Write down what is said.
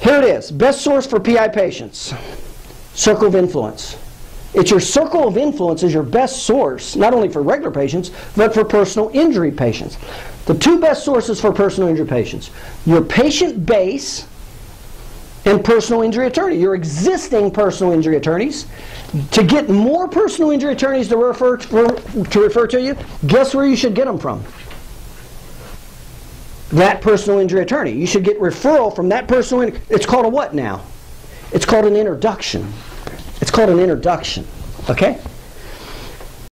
Here it is. Best source for PI patients. Circle of influence. It's your circle of influence is your best source, not only for regular patients, but for personal injury patients. The two best sources for personal injury patients. Your patient base and personal injury attorney. Your existing personal injury attorneys. To get more personal injury attorneys to refer to you, guess where you should get them from? That personal injury attorney. You should get referral from that personal. It's called a what now? It's called an introduction. It's called an introduction. Okay?